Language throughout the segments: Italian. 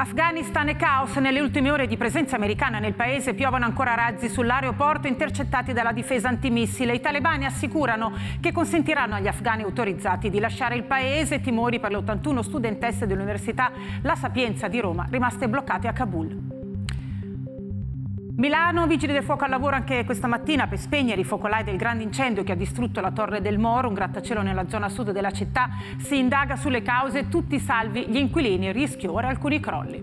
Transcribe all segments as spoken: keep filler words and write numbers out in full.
Afghanistan e caos. Nelle ultime ore di presenza americana nel paese piovono ancora razzi sull'aeroporto intercettati dalla difesa antimissile. I talebani assicurano che consentiranno agli afghani autorizzati di lasciare il paese. Timori per le ottantuno studentesse dell'Università La Sapienza di Roma rimaste bloccate a Kabul. Milano, vigili del fuoco al lavoro anche questa mattina per spegnere i focolai del grande incendio che ha distrutto la Torre del Moro, un grattacielo nella zona sud della città. Si indaga sulle cause, tutti salvi gli inquilini, rischio ora alcuni crolli.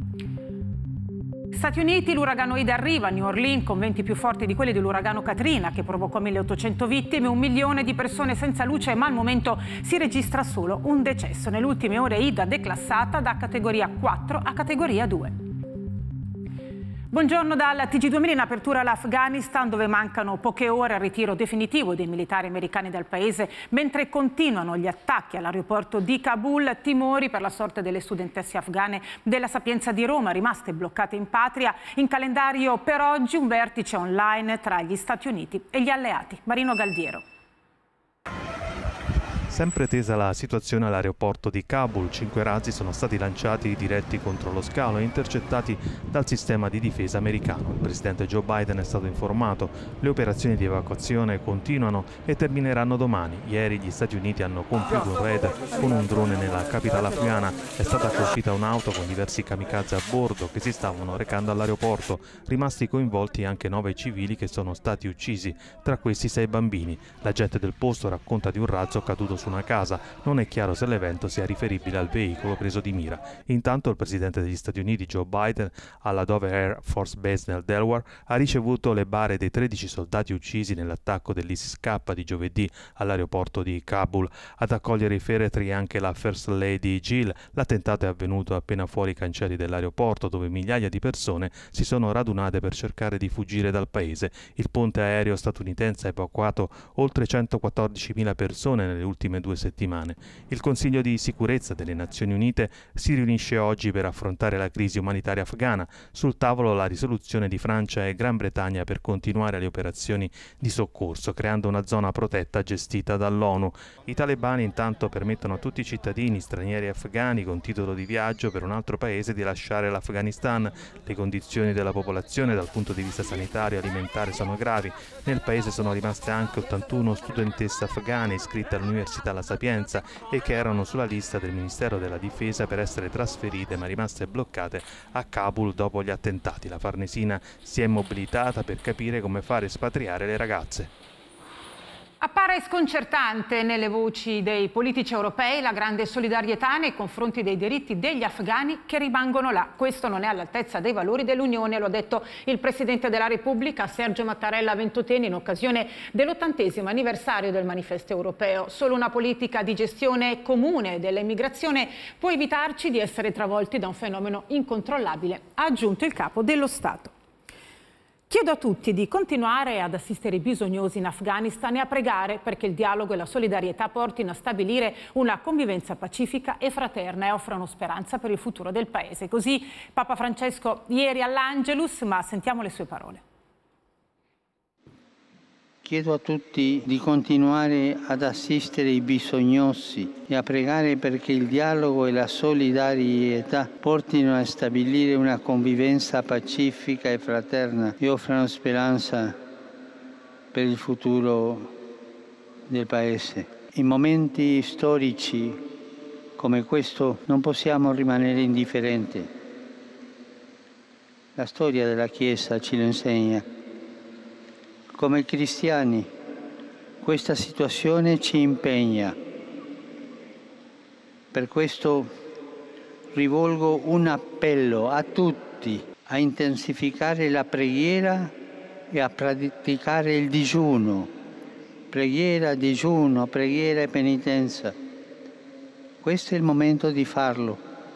Stati Uniti, l'uragano Ida arriva a New Orleans con venti più forti di quelli dell'uragano Katrina che provocò milleottocento vittime, un milione di persone senza luce, ma al momento si registra solo un decesso. Nelle ultime ore Ida declassata da categoria quattro a categoria due. Buongiorno dal T G duemila, in apertura l'Afghanistan, dove mancano poche ore al ritiro definitivo dei militari americani dal paese, mentre continuano gli attacchi all'aeroporto di Kabul. Timori per la sorte delle studentesse afghane della Sapienza di Roma, rimaste bloccate in patria. In calendario per oggi un vertice online tra gli Stati Uniti e gli alleati. Marino Galdiero. Sempre tesa la situazione all'aeroporto di Kabul, cinque razzi sono stati lanciati diretti contro lo scalo e intercettati dal sistema di difesa americano. Il presidente Joe Biden è stato informato. Le operazioni di evacuazione continuano e termineranno domani. Ieri gli Stati Uniti hanno compiuto un raid con un drone nella capitale afghana. È stata colpita un'auto con diversi kamikaze a bordo che si stavano recando all'aeroporto. Rimasti coinvolti anche nove civili che sono stati uccisi, tra questi sei bambini. L'agente del posto racconta di un razzo caduto su una casa. Non è chiaro se l'evento sia riferibile al veicolo preso di mira. Intanto il presidente degli Stati Uniti Joe Biden alla Dover Air Force Base nel Delaware ha ricevuto le bare dei tredici soldati uccisi nell'attacco dell'I S I S K di giovedì all'aeroporto di Kabul. Ad accogliere i feretri anche la First Lady Jill. L'attentato è avvenuto appena fuori i cancelli dell'aeroporto, dove migliaia di persone si sono radunate per cercare di fuggire dal paese. Il ponte aereo statunitense ha evacuato oltre centoquattordicimila persone nelle ultime due settimane. Il Consiglio di sicurezza delle Nazioni Unite si riunisce oggi per affrontare la crisi umanitaria afghana. Sul tavolo la risoluzione di Francia e Gran Bretagna per continuare le operazioni di soccorso, creando una zona protetta gestita dall'ONU. I talebani intanto permettono a tutti i cittadini stranieri afghani con titolo di viaggio per un altro paese di lasciare l'Afghanistan. Le condizioni della popolazione dal punto di vista sanitario e alimentare sono gravi. Nel paese sono rimaste anche ottantuno studentesse afghane iscritte all'Università La Sapienza e che erano sulla lista del Ministero della Difesa per essere trasferite, ma rimaste bloccate a Kabul dopo gli attentati. La Farnesina si è mobilitata per capire come fare espatriare le ragazze. Appare sconcertante nelle voci dei politici europei la grande solidarietà nei confronti dei diritti degli afghani che rimangono là. Questo non è all'altezza dei valori dell'Unione, lo ha detto il Presidente della Repubblica Sergio Mattarella a Ventotene in occasione dell'ottantesimo anniversario del Manifesto europeo. Solo una politica di gestione comune dell'immigrazione può evitarci di essere travolti da un fenomeno incontrollabile, ha aggiunto il Capo dello Stato. Chiedo a tutti di continuare ad assistere i bisognosi in Afghanistan e a pregare perché il dialogo e la solidarietà portino a stabilire una convivenza pacifica e fraterna e offrano speranza per il futuro del Paese. Così Papa Francesco ieri all'Angelus, ma sentiamo le sue parole. Chiedo a tutti di continuare ad assistere i bisognosi e a pregare perché il dialogo e la solidarietà portino a stabilire una convivenza pacifica e fraterna e offrano speranza per il futuro del Paese. In momenti storici come questo non possiamo rimanere indifferenti. La storia della Chiesa ci lo insegna. Come cristiani, questa situazione ci impegna. Per questo rivolgo un appello a tutti a intensificare la preghiera e a praticare il digiuno. Preghiera, digiuno, preghiera e penitenza. Questo è il momento di farlo.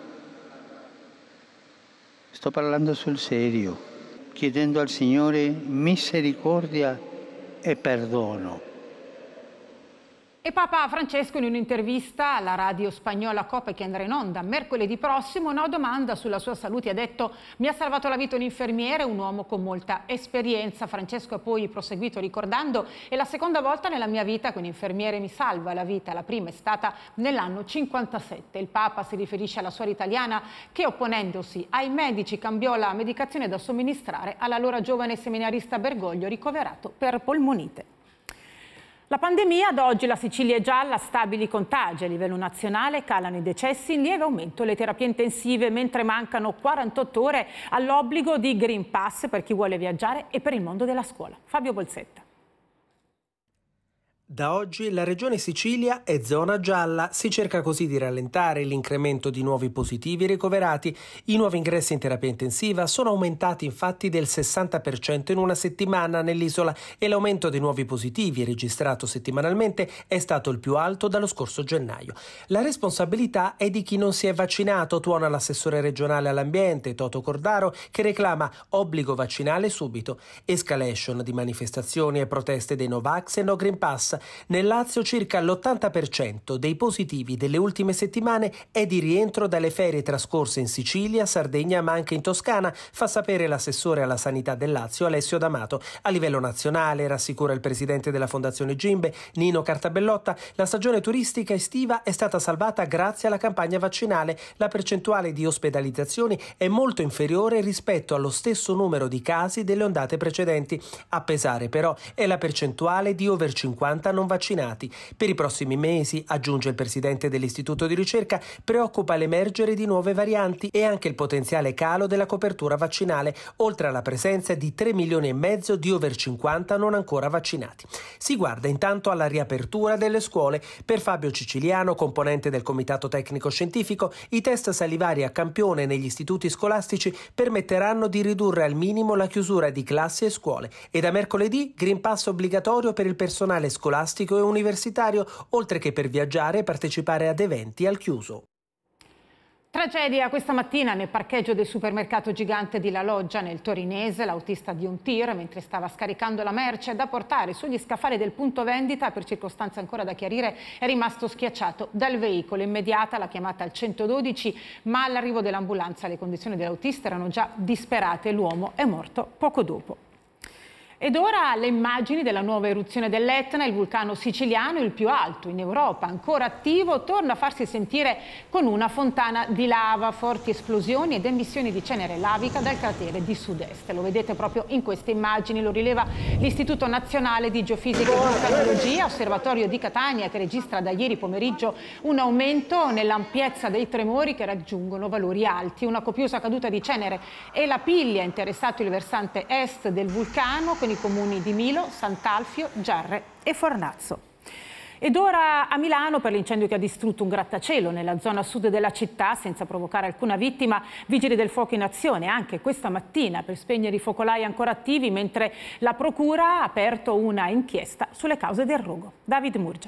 Sto parlando sul serio, chiedendo al Signore misericordia e perdono. E Papa Francesco, in un'intervista alla radio spagnola Cope, che andrà in onda mercoledì prossimo, una domanda sulla sua salute ha detto: mi ha salvato la vita un infermiere, un uomo con molta esperienza. Francesco ha poi proseguito ricordando: è la seconda volta nella mia vita che un infermiere mi salva la vita, la prima è stata nell'anno cinquantasette. Il Papa si riferisce alla suora italiana che, opponendosi ai medici, cambiò la medicazione da somministrare all'allora giovane seminarista Bergoglio, ricoverato per polmonite. La pandemia, ad oggi la Sicilia è gialla, stabili contagi a livello nazionale, calano i decessi, in lieve aumento le terapie intensive, mentre mancano quarantotto ore all'obbligo di Green Pass per chi vuole viaggiare e per il mondo della scuola. Fabio Bolsetta. Da oggi la regione Sicilia è zona gialla, si cerca così di rallentare l'incremento di nuovi positivi ricoverati. I nuovi ingressi in terapia intensiva sono aumentati infatti del sessanta per cento in una settimana nell'isola e l'aumento dei nuovi positivi registrato settimanalmente è stato il più alto dallo scorso gennaio. La responsabilità è di chi non si è vaccinato, tuona l'assessore regionale all'ambiente Toto Cordaro, che reclama obbligo vaccinale subito. Escalation di manifestazioni e proteste dei Novax e No Green Pass. Nel Lazio circa l'ottanta per cento dei positivi delle ultime settimane è di rientro dalle ferie trascorse in Sicilia, Sardegna ma anche in Toscana, fa sapere l'assessore alla sanità del Lazio Alessio D'Amato. A livello nazionale, rassicura il presidente della Fondazione Gimbe Nino Cartabellotta, la stagione turistica estiva è stata salvata grazie alla campagna vaccinale. La percentuale di ospedalizzazioni è molto inferiore rispetto allo stesso numero di casi delle ondate precedenti. A pesare però è la percentuale di over cinquanta non vaccinati. Per i prossimi mesi, aggiunge il presidente dell'istituto di ricerca, preoccupa l'emergere di nuove varianti e anche il potenziale calo della copertura vaccinale, oltre alla presenza di tre milioni e mezzo di over cinquanta non ancora vaccinati. Si guarda intanto alla riapertura delle scuole. Per Fabio Ciciliano, componente del comitato tecnico scientifico, i test salivari a campione negli istituti scolastici permetteranno di ridurre al minimo la chiusura di classi e scuole e da mercoledì Green Pass obbligatorio per il personale scolastico scolastico e universitario, oltre che per viaggiare e partecipare ad eventi al chiuso. Tragedia questa mattina nel parcheggio del supermercato gigante di La Loggia nel torinese. L'autista di un tir, mentre stava scaricando la merce da portare sugli scaffali del punto vendita, per circostanze ancora da chiarire, è rimasto schiacciato dal veicolo. Immediata la chiamata al centododici, ma all'arrivo dell'ambulanza le condizioni dell'autista erano già disperate e l'uomo è morto poco dopo. Ed ora le immagini della nuova eruzione dell'Etna, il vulcano siciliano, il più alto in Europa, ancora attivo, torna a farsi sentire con una fontana di lava, forti esplosioni ed emissioni di cenere lavica dal cratere di sud-est. Lo vedete proprio in queste immagini, lo rileva l'Istituto Nazionale di Geofisica e Vulcanologia, osservatorio di Catania, che registra da ieri pomeriggio un aumento nell'ampiezza dei tremori che raggiungono valori alti. Una copiosa caduta di cenere e la piglia ha interessato il versante est del vulcano, con i comuni di Milo, Sant'Alfio, Giarre e Fornazzo. Ed ora a Milano, per l'incendio che ha distrutto un grattacielo nella zona sud della città senza provocare alcuna vittima, vigili del fuoco in azione anche questa mattina per spegnere i focolai ancora attivi, mentre la procura ha aperto una inchiesta sulle cause del rogo. David Murgia.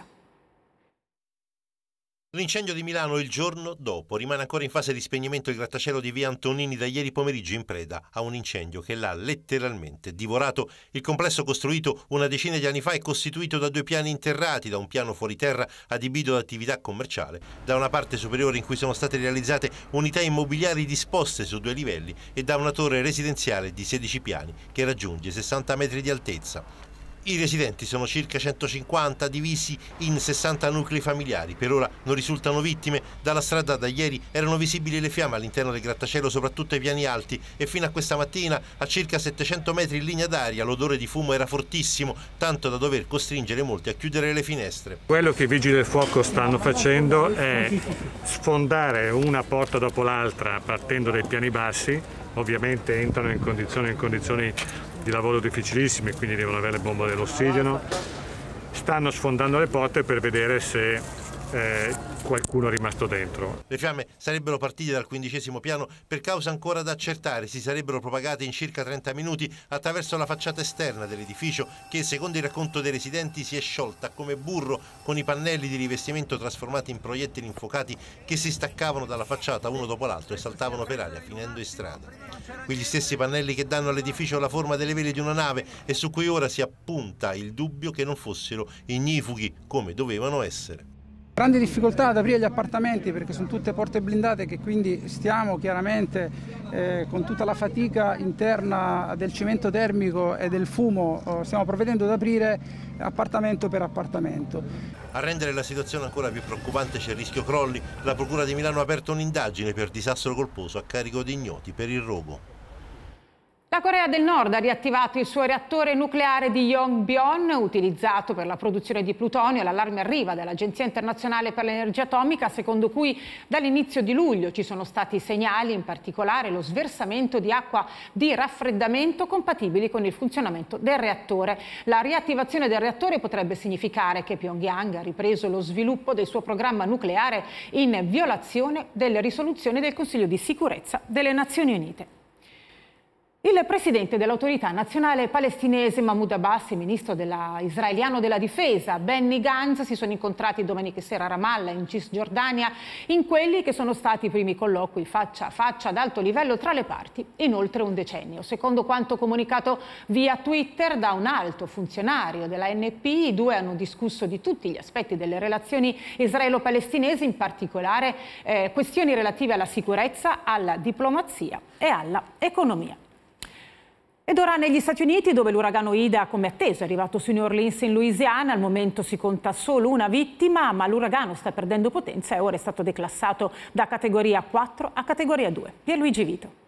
L'incendio di Milano il giorno dopo. Rimane ancora in fase di spegnimento il grattacielo di via Antonini, da ieri pomeriggio in preda a un incendio che l'ha letteralmente divorato. Il complesso, costruito una decina di anni fa, è costituito da due piani interrati, da un piano fuori terra adibito ad attività commerciale, da una parte superiore in cui sono state realizzate unità immobiliari disposte su due livelli e da una torre residenziale di sedici piani che raggiunge sessanta metri di altezza. I residenti sono circa centocinquanta, divisi in sessanta nuclei familiari. Per ora non risultano vittime. Dalla strada da ieri erano visibili le fiamme all'interno del grattacielo, soprattutto ai piani alti, e fino a questa mattina, a circa settecento metri in linea d'aria, l'odore di fumo era fortissimo, tanto da dover costringere molti a chiudere le finestre. Quello che i vigili del fuoco stanno facendo è sfondare una porta dopo l'altra partendo dai piani bassi. Ovviamente entrano in condizioni, in condizioni di lavoro difficilissime, quindi devono avere le bombe dell'ossigeno. Stanno sfondando le porte per vedere se eh, qualcuno è rimasto dentro. Le fiamme sarebbero partite dal quindicesimo piano per cause ancora da accertare, si sarebbero propagate in circa trenta minuti attraverso la facciata esterna dell'edificio che, secondo il racconto dei residenti, si è sciolta come burro con i pannelli di rivestimento trasformati in proiettili infuocati che si staccavano dalla facciata uno dopo l'altro e saltavano per aria finendo in strada. Quegli stessi pannelli che danno all'edificio la forma delle vele di una nave e su cui ora si appunta il dubbio che non fossero ignifughi come dovevano essere. Grandi difficoltà ad aprire gli appartamenti perché sono tutte porte blindate, che quindi stiamo chiaramente eh, con tutta la fatica interna del cemento termico e del fumo, eh, stiamo provvedendo ad aprire appartamento per appartamento. A rendere la situazione ancora più preoccupante c'è il rischio crolli. La Procura di Milano ha aperto un'indagine per disastro colposo a carico di ignoti per il rogo. La Corea del Nord ha riattivato il suo reattore nucleare di Yongbyon, utilizzato per la produzione di plutonio. L'allarme arriva dall'Agenzia internazionale per l'energia atomica, secondo cui dall'inizio di luglio ci sono stati segnali, in particolare lo sversamento di acqua di raffreddamento compatibili con il funzionamento del reattore. La riattivazione del reattore potrebbe significare che Pyongyang ha ripreso lo sviluppo del suo programma nucleare in violazione delle risoluzioni del Consiglio di sicurezza delle Nazioni Unite. Il presidente dell'autorità nazionale palestinese Mahmoud Abbas e il ministro della, israeliano della difesa Benny Gantz si sono incontrati domenica sera a Ramallah in Cisgiordania in quelli che sono stati i primi colloqui faccia a faccia ad alto livello tra le parti in oltre un decennio. Secondo quanto comunicato via Twitter da un alto funzionario della N P, i due hanno discusso di tutti gli aspetti delle relazioni israelo-palestinesi, in particolare eh, questioni relative alla sicurezza, alla diplomazia e alla economia. Ed ora negli Stati Uniti, dove l'uragano Ida, come atteso, è arrivato su New Orleans in Louisiana. Al momento si conta solo una vittima, ma l'uragano sta perdendo potenza e ora è stato declassato da categoria quattro a categoria due. Pierluigi Vito.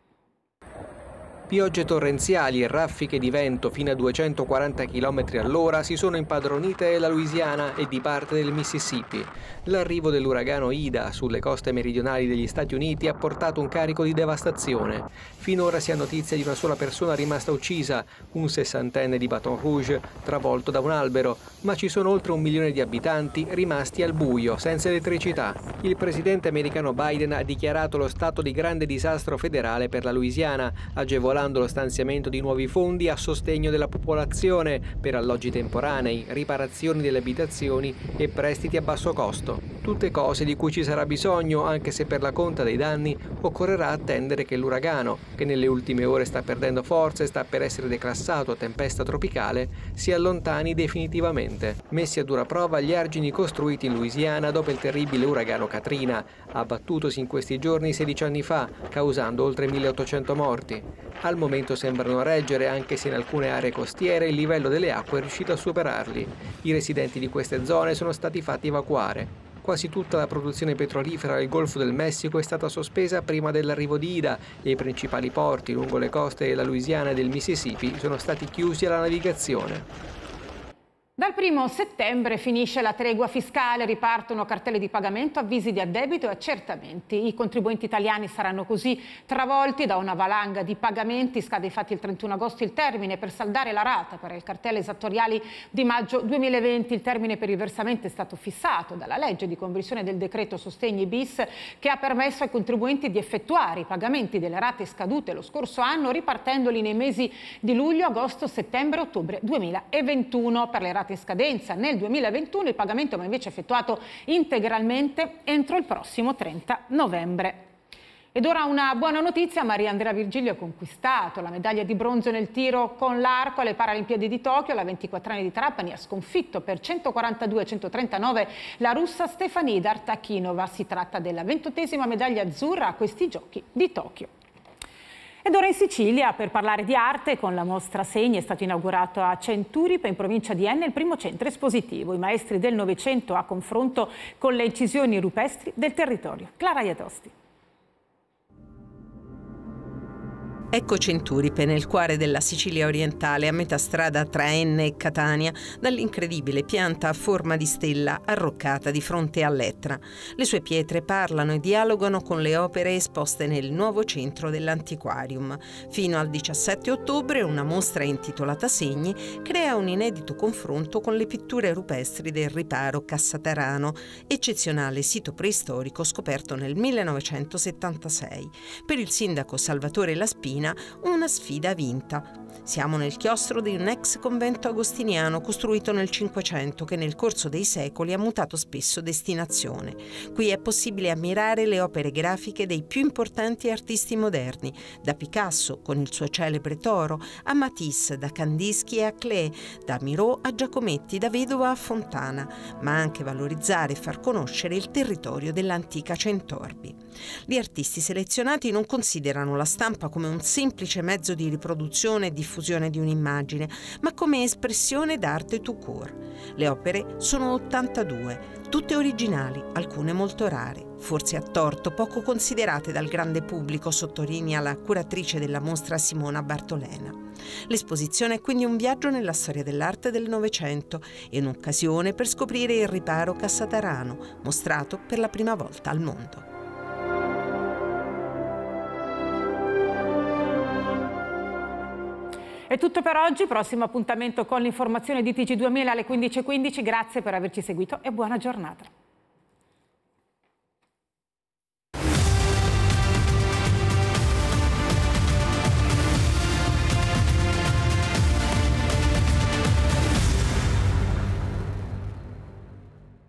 Piogge torrenziali e raffiche di vento fino a duecentoquaranta chilometri all'ora si sono impadronite della Louisiana e di parte del Mississippi. L'arrivo dell'uragano Ida sulle coste meridionali degli Stati Uniti ha portato un carico di devastazione. Finora si ha notizia di una sola persona rimasta uccisa, un sessantenne di Baton Rouge, travolto da un albero, ma ci sono oltre un milione di abitanti rimasti al buio, senza elettricità. Il presidente americano Biden ha dichiarato lo stato di grande disastro federale per la Louisiana, agevolando lo stanziamento di nuovi fondi a sostegno della popolazione per alloggi temporanei, riparazioni delle abitazioni e prestiti a basso costo. Tutte cose di cui ci sarà bisogno, anche se per la conta dei danni occorrerà attendere che l'uragano, che nelle ultime ore sta perdendo forza e sta per essere declassato a tempesta tropicale, si allontani definitivamente. Messi a dura prova gli argini costruiti in Louisiana dopo il terribile uragano Katrina, abbattutosi in questi giorni sedici anni fa, causando oltre milleottocento morti. Al momento sembrano reggere, anche se in alcune aree costiere il livello delle acque è riuscito a superarli. I residenti di queste zone sono stati fatti evacuare. Quasi tutta la produzione petrolifera del Golfo del Messico è stata sospesa prima dell'arrivo di Ida e i principali porti lungo le coste della Louisiana e del Mississippi sono stati chiusi alla navigazione. Dal primo settembre finisce la tregua fiscale, ripartono cartelle di pagamento, avvisi di addebito e accertamenti. I contribuenti italiani saranno così travolti da una valanga di pagamenti. Scade infatti il trentuno agosto il termine per saldare la rata per le cartelle esattoriali di maggio duemilaventi. Il termine per il versamento è stato fissato dalla legge di conversione del decreto Sostegni bis, che ha permesso ai contribuenti di effettuare i pagamenti delle rate scadute lo scorso anno, ripartendoli nei mesi di luglio, agosto, settembre, ottobre duemilaventuno. Per le rate in scadenza nel duemilaventuno il pagamento va invece effettuato integralmente entro il prossimo trenta novembre. Ed ora una buona notizia: Maria Andrea Virgilio ha conquistato la medaglia di bronzo nel tiro con l'arco alle Paralimpiadi di Tokyo. La ventiquattrenne di Trapani ha sconfitto per centoquarantadue a centotrentanove la russa Stefanida Artakhinova. Si tratta della ventottesima medaglia azzurra a questi giochi di Tokyo. Ed ora in Sicilia per parlare di arte. Con la mostra Segni è stato inaugurato a Centuripe, in provincia di Enna, il primo centro espositivo. I maestri del Novecento a confronto con le incisioni rupestri del territorio. Clara Iatosti. Ecco Centuripe, nel cuore della Sicilia orientale, a metà strada tra Enne e Catania, dall'incredibile pianta a forma di stella arroccata di fronte all'Etna. Le sue pietre parlano e dialogano con le opere esposte nel nuovo centro dell'Antiquarium. Fino al diciassette ottobre una mostra intitolata Segni crea un inedito confronto con le pitture rupestri del riparo Cassatarano, eccezionale sito preistorico scoperto nel millenovecentosettantasei. Per il sindaco Salvatore Laspina una sfida vinta. Siamo nel chiostro di un ex convento agostiniano costruito nel Cinquecento che nel corso dei secoli ha mutato spesso destinazione. Qui è possibile ammirare le opere grafiche dei più importanti artisti moderni, da Picasso con il suo celebre Toro, a Matisse, da Kandinsky e a Klee, da Miró a Giacometti, da Vedova a Fontana, ma anche valorizzare e far conoscere il territorio dell'antica Centorbi. Gli artisti selezionati non considerano la stampa come un semplice mezzo di riproduzione e diffusione di un'immagine, ma come espressione d'arte tout court. Le opere sono ottantadue, tutte originali, alcune molto rare, forse a torto, poco considerate dal grande pubblico, sottolinea la curatrice della mostra Simona Bartolena. L'esposizione è quindi un viaggio nella storia dell'arte del Novecento e un'occasione per scoprire il riparo Cassatarano, mostrato per la prima volta al mondo. È tutto per oggi, prossimo appuntamento con l'informazione di T G duemila alle quindici e quindici. Grazie per averci seguito e buona giornata.